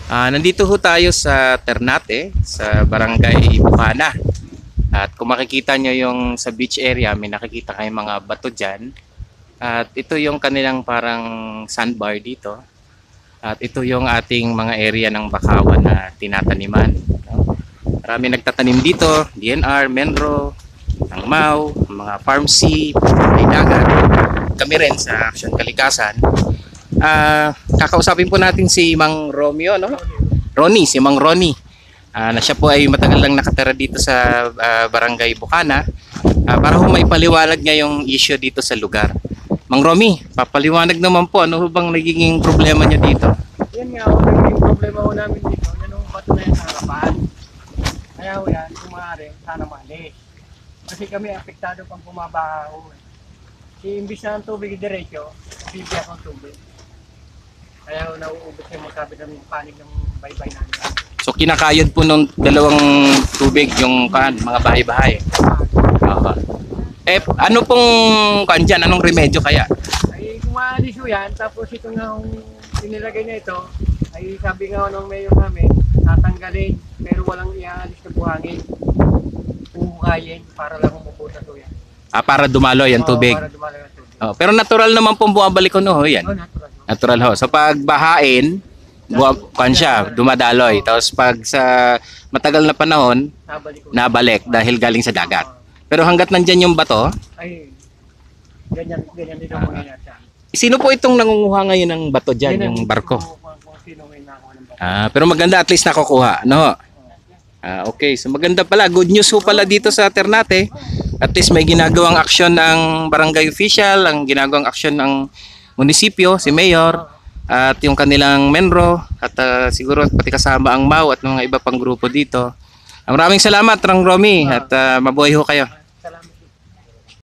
Nandito ho tayo sa Ternate, sa Barangay Bucana. At kung makikita nyo yung sa beach area, may nakikita kayong mga bato dyan. At ito yung kanilang parang sandbar dito. At ito yung ating mga area ng bakawan na tinataniman. Marami nagtatanim dito, DNR, Menro, ang Mau, mga farm C, may dagat. Kami rin sa Action Kalikasan. Kakausapin po natin si Mang Romeo, no? Si Mang Ronnie. Na siya po ay matagal lang nakatira dito sa Barangay Bucana para ho may paliwanag niya yung issue dito sa lugar. Mang Romy, papaliwanag naman po, ano bang nagiging problema niyo dito? Yan nga, nagiging problema ho namin dito, yan yung bato na yan sa harapan. Kaya ho yan, kung maaari, sana maalis. Kasi kami apektado pang pumabaha ho. Imbis na ang tubig diretso, nabibiyak ang tubig. Kaya ho nauubos yung magkabit ng panig ng baybay namin. So kinakayod po nung dalawang tubig yung mga bahay-bahay. Ano pong dyan? Anong remedyo kaya? Ay kung maalis ho yan, tapos ito nga yung inilagay na ito, ay sabi nga nung mayor namin, tatanggalin, pero walang iaalis na buhangin. Puhukayin para lang umuputas ho yan. Para dumaloy ang tubig. Para dumaloy ang tubig. Pero natural naman pong bumabalik ko no, yan. Natural. Natural ho. So pag bahain, siya, dumadaloy. Tapos pag sa matagal na panahon, nabalik dahil galing sa dagat. Pero hanggat nandyan yung bato, ay ganyan din ang mangyayari. Sino po itong nangunguha ngayon ng bato dyan, yung barko? Pero maganda, at least nakukuha, no? Okay, so maganda pala. Good news po pala dito sa Ternate. At least may ginagawang aksyon ng barangay official, ang ginagawang aksyon ng munisipyo, si Mayor, at yung kanilang Menro, at siguro pati kasama ang Mau at mga iba pang grupo dito. Maraming salamat, Mang Romy, at mabuhay ho kayo.